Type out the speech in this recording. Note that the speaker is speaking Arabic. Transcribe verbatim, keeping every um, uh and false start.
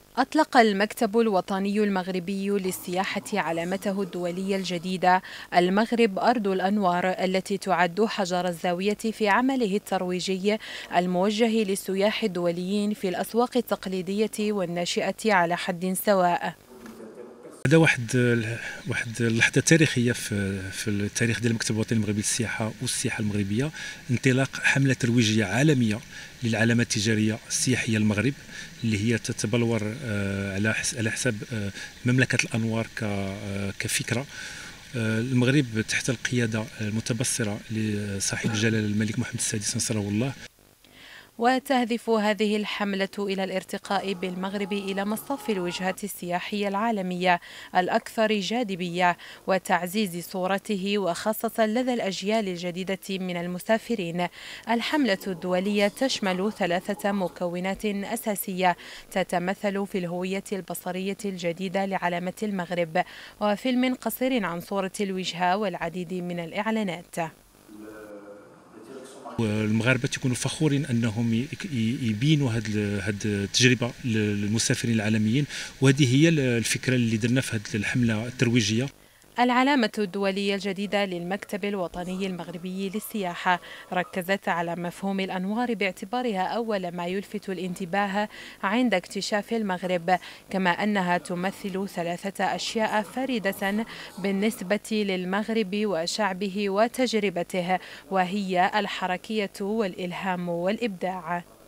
أطلق المكتب الوطني المغربي للسياحة علامته الدولية الجديدة المغرب أرض الأنوار، التي تعد حجر الزاوية في عمله الترويجي الموجه للسياح الدوليين في الأسواق التقليدية والناشئة على حد سواء. هذا واحد واحد اللحظه تاريخيه في في التاريخ ديال المكتب الوطني المغربي للسياحه والسياحه المغربيه، انطلاق حمله ترويجيه عالميه للعلامه التجاريه السياحيه المغرب، اللي هي تتبلور على على حساب مملكه الانوار كفكره. المغرب تحت القياده المتبصره لصاحب الجلاله الملك محمد السادس نصره الله. وتهدف هذه الحملة إلى الارتقاء بالمغرب إلى مصاف الوجهات السياحية العالمية الأكثر جاذبية، وتعزيز صورته وخاصة لدى الأجيال الجديدة من المسافرين. الحملة الدولية تشمل ثلاثة مكونات أساسية تتمثل في الهوية البصرية الجديدة لعلامة المغرب، وفيلم قصير عن صورة الوجهة، والعديد من الإعلانات. والمغاربه تيكونوا فخورين انهم يبينوا هذه هذه التجربه للمسافرين العالميين، وهذه هي الفكره اللي درنا في هذه الحمله الترويجيه. العلامة الدولية الجديدة للمكتب الوطني المغربي للسياحة ركزت على مفهوم الأنوار باعتبارها أول ما يلفت الانتباه عند اكتشاف المغرب، كما أنها تمثل ثلاثة أشياء فريدة بالنسبة للمغرب وشعبه وتجربته، وهي الحركية والإلهام والإبداع.